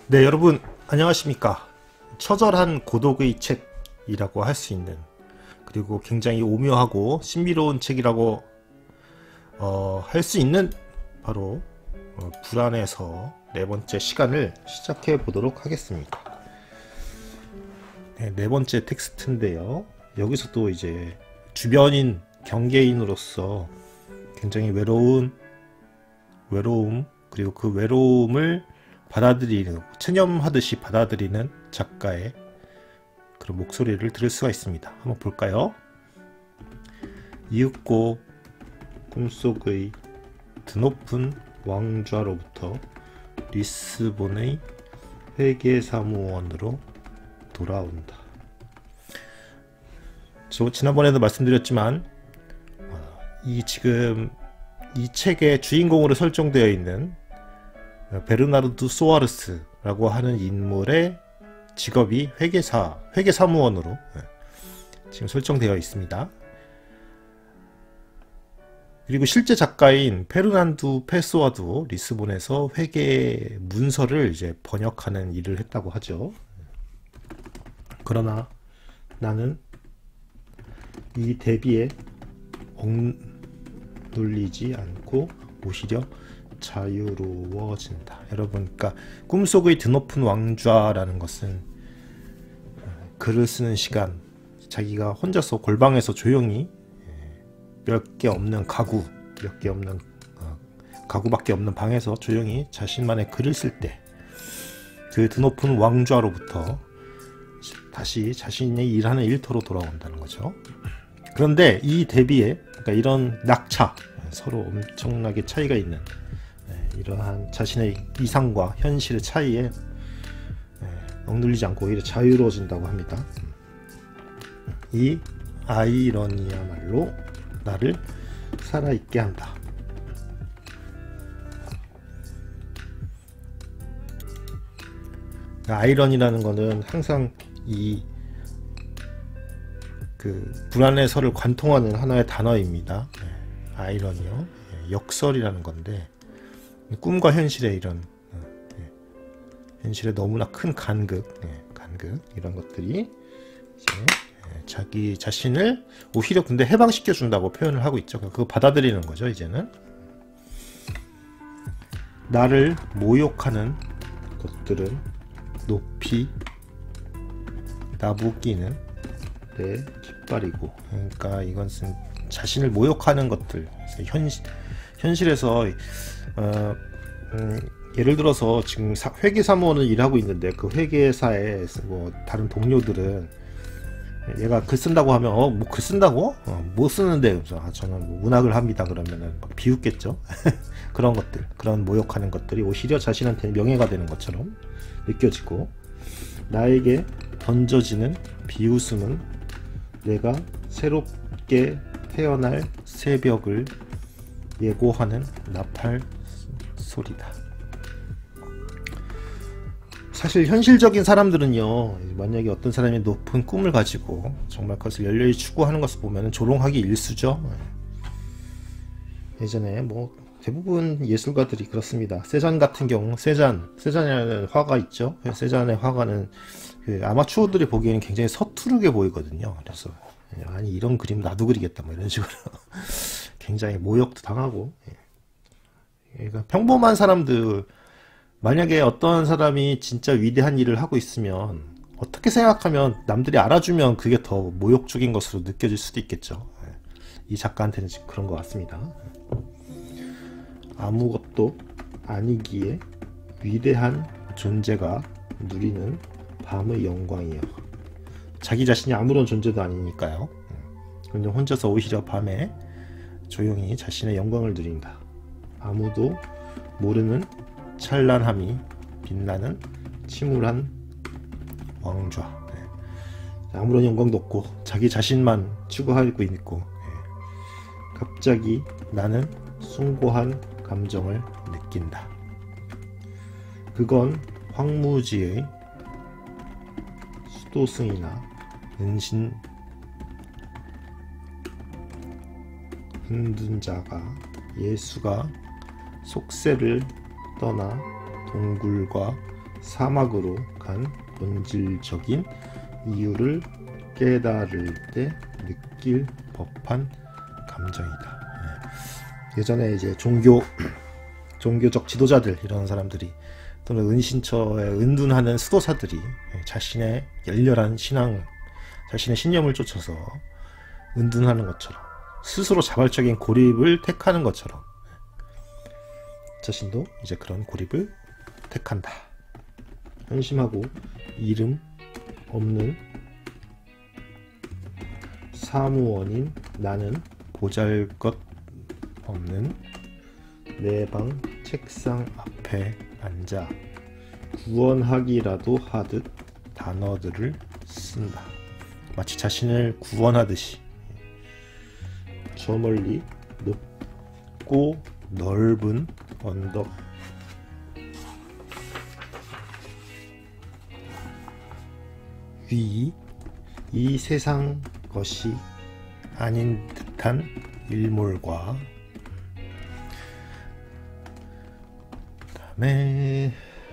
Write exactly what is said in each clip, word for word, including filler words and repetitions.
네, 여러분 안녕하십니까. 처절한 고독의 책이라고 할 수 있는, 그리고 굉장히 오묘하고 신비로운 책이라고 어, 할 수 있는 바로 어, 불안에서 네 번째 시간을 시작해 보도록 하겠습니다. 네, 네 번째 텍스트인데요. 여기서 또 이제 주변인 경계인으로서 굉장히 외로운 외로움, 그리고 그 외로움을 받아들이는, 체념하듯이 받아들이는 작가의 그런 목소리를 들을 수가 있습니다. 한번 볼까요? 이윽고 꿈속의 드높은 왕좌로부터 리스본의 회계사무원으로 돌아온다. 저 지난번에도 말씀드렸지만 이 지금 이 책의 주인공으로 설정되어 있는 베르나르두 소아르스라고 하는 인물의 직업이 회계사, 회계사무원으로 지금 설정되어 있습니다. 그리고 실제 작가인 페르난두 페소아도 리스본에서 회계 문서를 이제 번역하는 일을 했다고 하죠. 그러나 나는 이 대비에 억눌리지 않고 오히려 자유로워진다. 여러분, 그러니까 꿈속의 드높은 왕좌라는 것은 글을 쓰는 시간, 자기가 혼자서 골방에서 조용히 몇 개 없는 가구, 몇 개 없는 어, 가구밖에 없는 방에서 조용히 자신만의 글을 쓸 때 그 드높은 왕좌로부터 다시 자신이 일하는 일터로 돌아온다는 거죠. 그런데 이 대비에, 그러니까 이런 낙차, 서로 엄청나게 차이가 있는 이러한 자신의 이상과 현실의 차이에 억눌리지 않고 오히려 자유로워진다고 합니다. 이 아이러니야말로 나를 살아있게 한다. 아이러니라는 거는 항상 이 그 불안의 설을 관통하는 하나의 단어입니다. 아이러니요, 역설이라는 건데, 꿈과 현실의 이런 어, 예, 현실의 너무나 큰 간극, 예, 간극 이런 것들이 이제 예, 자기 자신을 오히려 근데 해방시켜 준다고 표현을 하고 있죠. 그거 받아들이는 거죠. 이제는 나를 모욕하는 것들은 높이 나부끼는 내 깃발이고, 그러니까 이것은 자신을 모욕하는 것들, 현실 현실에서 어, 음, 예를 들어서 지금 사, 회계사무원을 일하고 있는데 그 회계사의 뭐 다른 동료들은 얘가 글 쓴다고 하면 어, 뭐 글 쓴다고? 어, 뭐 쓰는데? 아, 저는 뭐 문학을 합니다. 그러면은 막 비웃겠죠. 그런 것들, 그런 모욕하는 것들이 오히려 자신한테 명예가 되는 것처럼 느껴지고, 나에게 던져지는 비웃음은 내가 새롭게 태어날 새벽을 예고하는 나팔 소리다. 사실 현실적인 사람들은요, 만약에 어떤 사람이 높은 꿈을 가지고 정말 그것을 열렬히 추구하는 것을 보면 조롱하기 일쑤죠. 예전에 뭐 대부분 예술가들이 그렇습니다. 세잔 같은 경우, 세잔, 세잔이라는 화가 있죠. 세잔의 화가는 그 아마추어들이 보기에는 굉장히 서투르게 보이거든요. 그래서 아니 이런 그림 나도 그리겠다 뭐 이런 식으로 굉장히 모욕도 당하고. 그러니까 평범한 사람들, 만약에 어떤 사람이 진짜 위대한 일을 하고 있으면 어떻게 생각하면 남들이 알아주면 그게 더 모욕적인 것으로 느껴질 수도 있겠죠. 이 작가한테는 지금 그런 것 같습니다. 아무것도 아니기에 위대한 존재가 누리는 밤의 영광이요. 자기 자신이 아무런 존재도 아니니까요. 그런데 혼자서 오히려 밤에 조용히 자신의 영광을 누린다. 아무도 모르는 찬란함이 빛나는 침울한 왕좌. 네. 아무런 영광도 없고 자기 자신만 추구하고 있고, 네. 갑자기 나는 숭고한 감정을 느낀다. 그건 황무지의 수도승이나 은신 힘든 자가 예수가 속세를 떠나 동굴과 사막으로 간 본질적인 이유를 깨달을 때 느낄 법한 감정이다. 예. 예전에 이제 종교 종교적 지도자들 이런 사람들이 또는 은신처에 은둔하는 수도사들이 자신의 열렬한 신앙, 자신의 신념을 쫓아서 은둔하는 것처럼 스스로 자발적인 고립을 택하는 것처럼 자신도 이제 그런 고립을 택한다. 한심하고 이름 없는 사무원인 나는 보잘것 없는 내 방 책상 앞에 앉아 구원하기라도 하듯 단어들을 쓴다. 마치 자신을 구원하듯이. 저 멀리 높고 넓은 언덕 위 이 세상 것이 아닌 듯한 일몰과 그다음에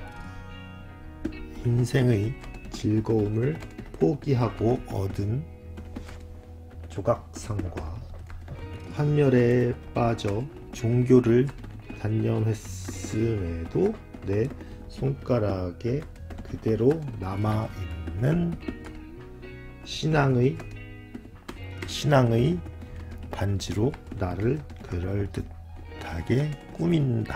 인생의 즐거움을 포기하고 얻은 조각상과 환멸에 빠져 종교를 단념했음에도 내 손가락에 그대로 남아있는 신앙의 신앙의 반지로 나를 그럴듯하게 꾸민다.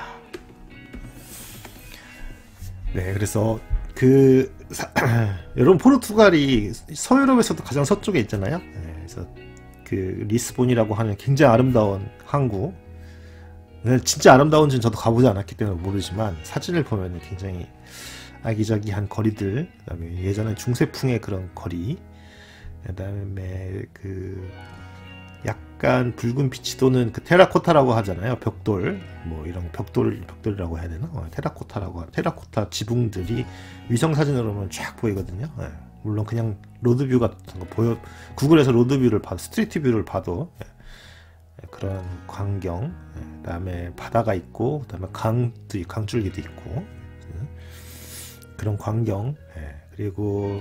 네, 그래서 그 사, 여러분 포르투갈이 서유럽에서도 가장 서쪽에 있잖아요. 네, 그래서 그 리스본이라고 하는 굉장히 아름다운 항구. 네, 진짜 아름다운지는 저도 가보지 않았기 때문에 모르지만 사진을 보면 굉장히 아기자기한 거리들, 그다음에 예전에 중세풍의 그런 거리, 그다음에 그 약간 붉은 빛이 도는 그 테라코타라고 하잖아요. 벽돌, 뭐 이런 벽돌 벽돌이라고 해야 되나? 어, 테라코타라고 테라코타 지붕들이 위성 사진으로 보면 쫙 보이거든요. 예. 물론 그냥 로드뷰 같은 거 보여 구글에서 로드뷰를 봐도 스트리트 뷰를 봐도 예. 그런 광경, 예. 그다음에 바다가 있고, 그다음에 강도 강줄기도 있고 예. 그런 광경, 예. 그리고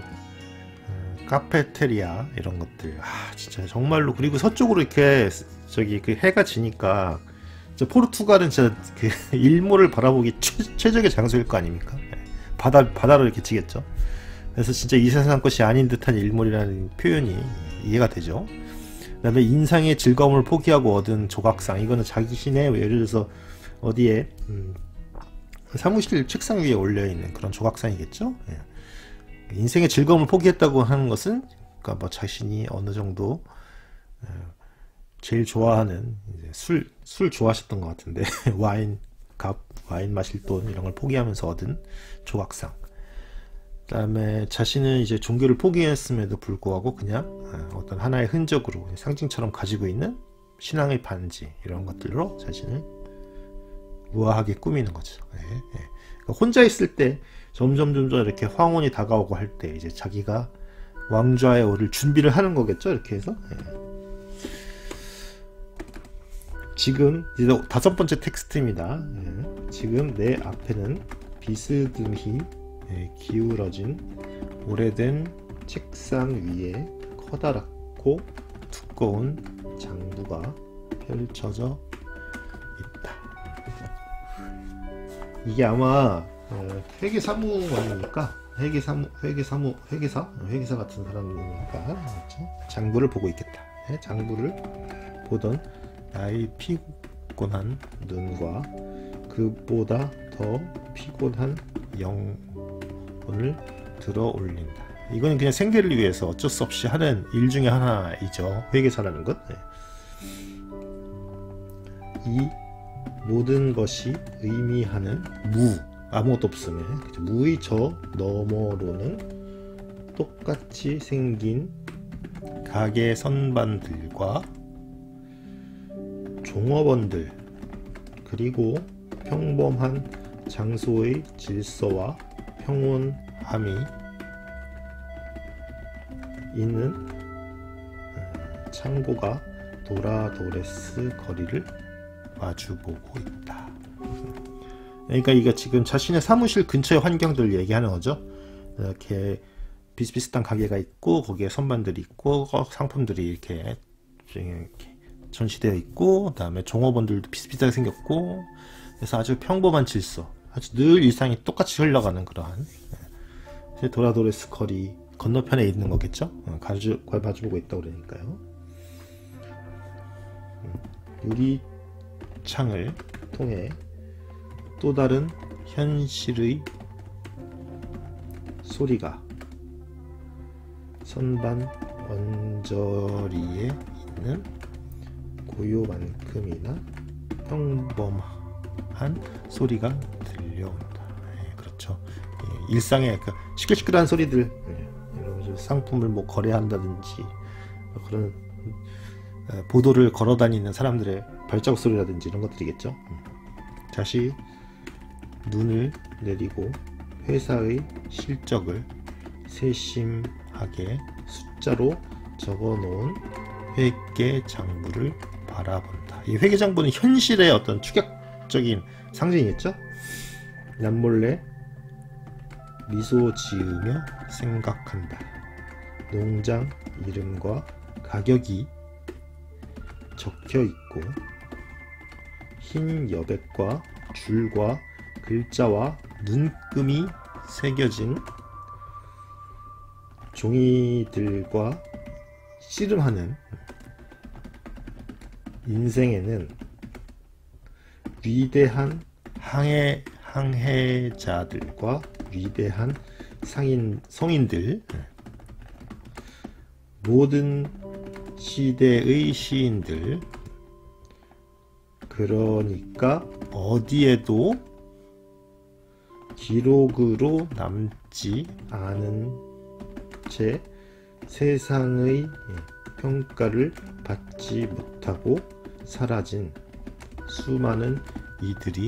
카페테리아 이런 것들, 아 진짜 정말로. 그리고 서쪽으로 이렇게 저기 그 해가 지니까 진짜 포르투갈은 진짜 그 일몰을 바라보기 최, 최적의 장소일 거 아닙니까? 바다 바다로 이렇게 지겠죠. 그래서 진짜 이 세상 것이 아닌 듯한 일몰이라는 표현이 이해가 되죠. 그다음에 인상의 즐거움을 포기하고 얻은 조각상, 이거는 자기신의 예를 들어서 어디에 음, 사무실 책상 위에 올려 있는 그런 조각상이겠죠. 예. 인생의 즐거움을 포기했다고 하는 것은, 그러니까 뭐 자신이 어느 정도 제일 좋아하는 이제 술, 술 좋아하셨던 것 같은데 와인 값, 와인 마실 돈 이런 걸 포기하면서 얻은 조각상. 그다음에 자신은 이제 종교를 포기했음에도 불구하고 그냥 어떤 하나의 흔적으로 상징처럼 가지고 있는 신앙의 반지, 이런 것들로 자신을 우아하게 꾸미는 거죠. 예, 예. 그러니까 혼자 있을 때 점점 점점 이렇게 황혼이 다가오고 할 때 이제 자기가 왕좌에 오를 준비를 하는 거겠죠. 이렇게 해서 예. 지금 이제 다섯 번째 텍스트입니다. 예. 지금 내 앞에는 비스듬히 예, 기울어진 오래된 책상 위에 커다랗고 두꺼운 장부가 펼쳐져 있다. 이게 아마 어, 회계사무관이니까 회계사무 회계사무 회계사 회계사 같은 사람이니까 그렇죠? 장부를 보고 있겠다. 네? 장부를 보던 나의 피곤한 눈과 그보다 더 피곤한 영혼을 들어 올린다. 이거는 그냥 생계를 위해서 어쩔 수 없이 하는 일 중에 하나이죠. 회계사라는 것. 네. 이 모든 것이 의미하는 무, 아무것도 없으면 무의 저 너머로는 똑같이 생긴 가게 선반들과 종업원들, 그리고 평범한 장소의 질서와 평온함이 있는 창고가 도라도레스 거리를 마주보고 있다. 그러니까 이거 지금 자신의 사무실 근처의 환경들 얘기하는 거죠. 이렇게 비슷비슷한 가게가 있고 거기에 선반들이 있고 상품들이 이렇게, 이렇게 전시되어 있고, 그 다음에 종업원들도 비슷비슷하게 생겼고, 그래서 아주 평범한 질서, 아주 늘 일상이 똑같이 흘러가는 그러한 도라도레스 거리 건너편에 있는 거겠죠. 가주, 마주보고 있다고 그러니까요. 유리 창을 통해 또 다른 현실의 소리가 선반 언저리에 있는 고요만큼이나 평범한 소리가 들려온다. 예, 그렇죠. 예, 일상의 그 시끌시끌한 소리들, 예, 여러분 상품을 뭐 거래한다든지 그런 예, 보도를 걸어다니는 사람들의 발자국 소리라든지 이런 것들이겠죠. 음. 다시 눈을 내리고 회사의 실적을 세심하게 숫자로 적어놓은 회계장부를 바라본다. 이 회계장부는 현실의 어떤 추격적인 상징이겠죠. 남몰래 미소 지으며 생각한다. 농장 이름과 가격이 적혀있고 흰 여백과 줄과 글자와 눈금이 새겨진 종이들과 씨름하는 인생에는 위대한 항해, 항해자들과 위대한 상인, 성인들, 모든 시대의 시인들, 그러니까 어디에도 기록으로 남지 않은 채 세상의 평가를 받지 못하고 사라진 수많은 이들이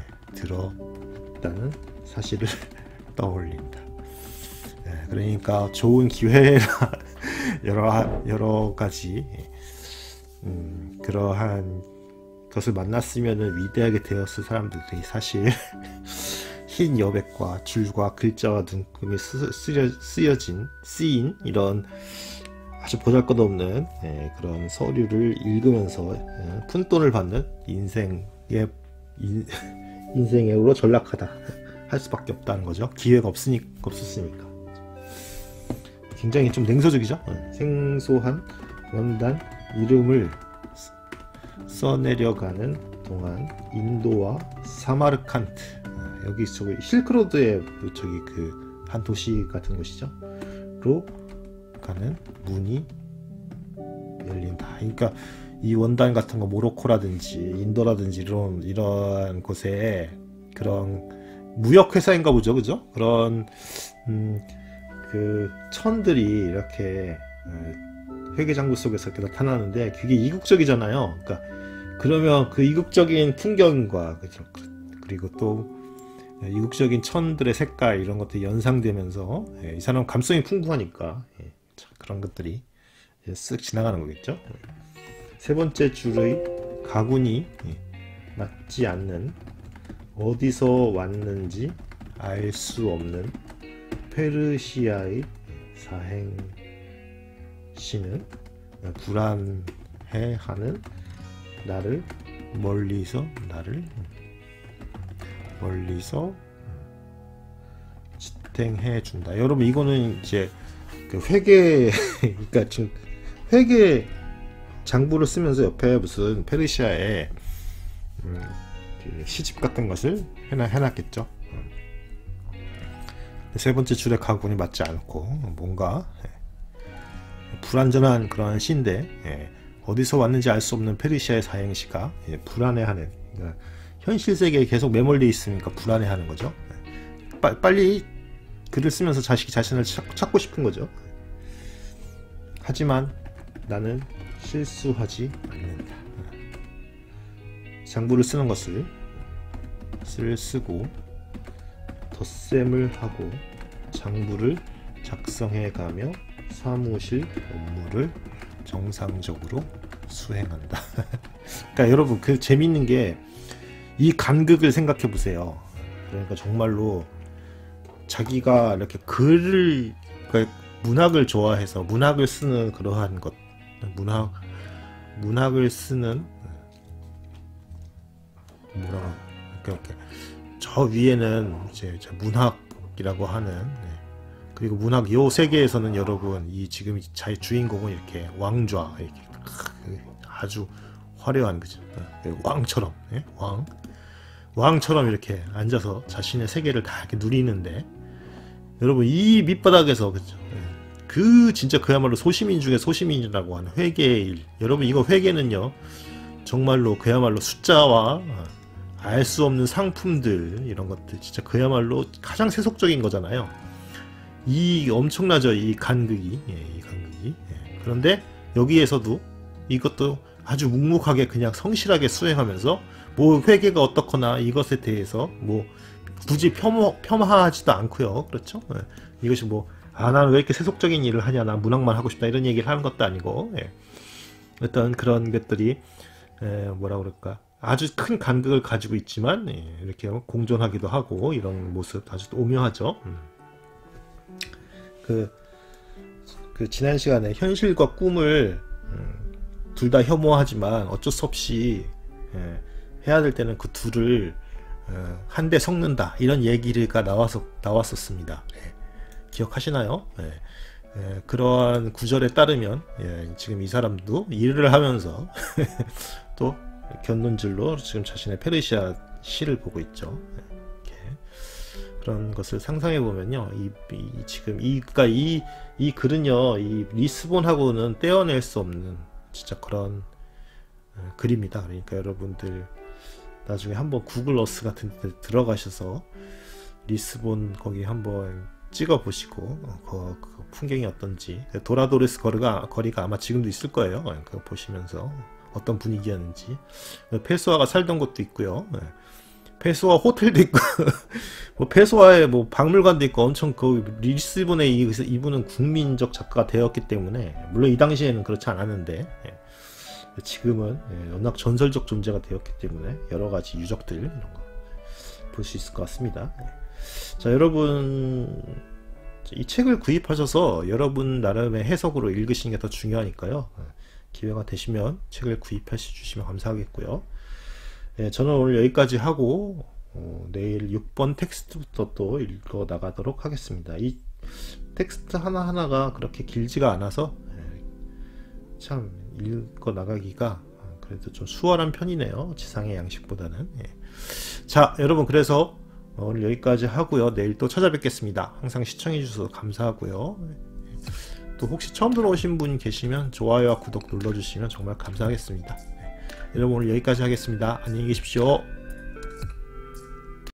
들었다는 사실을 떠올린다. 그러니까 좋은 기회라 여러 여러 가지 음, 그러한 것을 만났으면은 위대하게 되었을 사람들이 사실 흰 여백과 줄과 글자와 눈금이 쓰, 쓰여, 쓰여진 쓰인 이런 아주 보잘것없는 예, 그런 서류를 읽으면서 예, 푼돈을 받는 인생의 인, 인생으로 전락하다 할 수밖에 없다는 거죠. 기회가 없으니 없었으니까. 굉장히 좀 냉소적이죠. 예, 생소한 원단 이름을 써내려가는 동안 인도와 사마르칸트, 여기 저기 실크로드의 저기 그 한 도시 같은 곳이죠. 로 가는 문이 열린다. 그러니까 이 원단 같은 거 모로코라든지 인도라든지 이런 이런 곳에 그런 무역 회사인가 보죠, 그죠? 그런 음, 그 천들이 이렇게 회계장부 속에서 이렇게 나타나는데 그게 이국적이잖아요. 그러니까 그러면 그 이국적인 풍경과 그죠? 그리고 또 이국적인 천들의 색깔 이런 것들이 연상되면서 예, 이 사람 감성이 풍부하니까 예, 자, 그런 것들이 쓱 지나가는 거겠죠. 세 번째 줄의 가군이 예, 맞지 않는 어디서 왔는지 알 수 없는 페르시아의 사행시는 불안해하는 나를 멀리서 나를 멀리서 지탱해 준다. 여러분 이거는 이제 그 회계 그러니까 지금 회계 장부를 쓰면서 옆에 무슨 페르시아의 음, 그 시집 같은 것을 해놔, 해놨겠죠. 세 번째 줄에 가군이 맞지 않고 뭔가 예, 불완전한 그런 시인데 예, 어디서 왔는지 알 수 없는 페르시아의 사행시가 예, 불안해하는 그러니까 현실 세계에 계속 매몰려 있으니까 불안해하는 거죠. 빠, 빨리 글을 쓰면서 자식이 자신을 찾, 찾고 싶은 거죠. 하지만 나는 실수하지 않는다. 장부를 쓰는 것을 쓸 쓰고 덧셈을 하고 장부를 작성해가며 사무실 업무를 정상적으로 수행한다. 그러니까 여러분 그 재밌는 게 이 간극을 생각해 보세요. 그러니까 정말로 자기가 이렇게 글을, 그러니까 문학을 좋아해서 문학을 쓰는 그러한 것, 문학 문학을 쓰는 뭐라 이렇게 저 위에는 이제 문학이라고 하는, 네. 그리고 문학 요 세계에서는 여러분 이 지금 자의 주인공은 이렇게 왕좌, 이렇게 아주 화려한, 그죠? 왕처럼, 네? 왕 왕처럼 이렇게 앉아서 자신의 세계를 다 이렇게 누리는데, 여러분 이 밑바닥에서, 그죠? 그 진짜 그야말로 소시민 중에 소시민이라고 하는 회계의 일. 여러분 이거 회계는요 정말로 그야말로 숫자와 알 수 없는 상품들, 이런 것들 진짜 그야말로 가장 세속적인 거잖아요. 이 엄청나죠, 이 간극이. 예, 이 간극이. 예. 그런데 여기에서도 이것도 아주 묵묵하게 그냥 성실하게 수행하면서 뭐 회계가 어떻거나 이것에 대해서 뭐 굳이 폄하, 폄하하지도 않고요. 그렇죠? 예. 이것이 뭐 아, 나는 왜 이렇게 세속적인 일을 하냐, 난 문학만 하고 싶다, 이런 얘기를 하는 것도 아니고, 예. 어떤 그런 것들이, 에, 뭐라 그럴까, 아주 큰 간극을 가지고 있지만, 예, 이렇게 공존하기도 하고, 이런 모습 아주 오묘하죠. 음. 그, 그, 지난 시간에 현실과 꿈을, 음, 둘 다 혐오하지만 어쩔 수 없이, 예, 해야 될 때는 그 둘을, 어, 한데 섞는다, 이런 얘기가 나와서, 나왔었습니다. 예. 기억하시나요? 예. 예, 그러한 구절에 따르면, 예, 지금 이 사람도 일을 하면서 또 견눈질로 지금 자신의 페르시아 시를 보고 있죠. 예, 이렇게 그런 것을 상상해 보면요, 이, 이 지금 이 그러니까 이, 이 글은요, 이 리스본하고는 떼어낼 수 없는 진짜 그런 어, 글입니다. 그러니까 여러분들 나중에 한번 구글 어스 같은 데 들어가셔서 리스본 거기 한번 찍어 보시고, 그, 그 풍경이 어떤지, 도라도레스 거리가, 거리가 아마 지금도 있을 거예요. 그거 보시면서 어떤 분위기였는지. 페소아가 살던 곳도 있고요. 페소아 호텔도 있고, 뭐 페소아에 뭐 박물관도 있고, 엄청 그 리스본에 이분은 국민적 작가가 되었기 때문에, 물론 이 당시에는 그렇지 않았는데, 지금은 워낙 전설적 존재가 되었기 때문에 여러 가지 유적들 이런 거 볼 수 있을 것 같습니다. 자, 여러분 이 책을 구입하셔서 여러분 나름의 해석으로 읽으시는 게 더 중요하니까요. 기회가 되시면 책을 구입해 주시면 감사하겠고요. 예, 저는 오늘 여기까지 하고 어, 내일 육 번 텍스트부터 또 읽어 나가도록 하겠습니다. 이 텍스트 하나하나가 그렇게 길지가 않아서 예, 참 읽어 나가기가 그래도 좀 수월한 편이네요. 지상의 양식보다는. 예. 자, 여러분 그래서 오늘 여기까지 하고요. 내일 또 찾아뵙겠습니다. 항상 시청해 주셔서 감사하고요. 또 혹시 처음 들어오신 분 계시면 좋아요와 구독 눌러주시면 정말 감사하겠습니다. 네. 여러분 오늘 여기까지 하겠습니다. 안녕히 계십시오.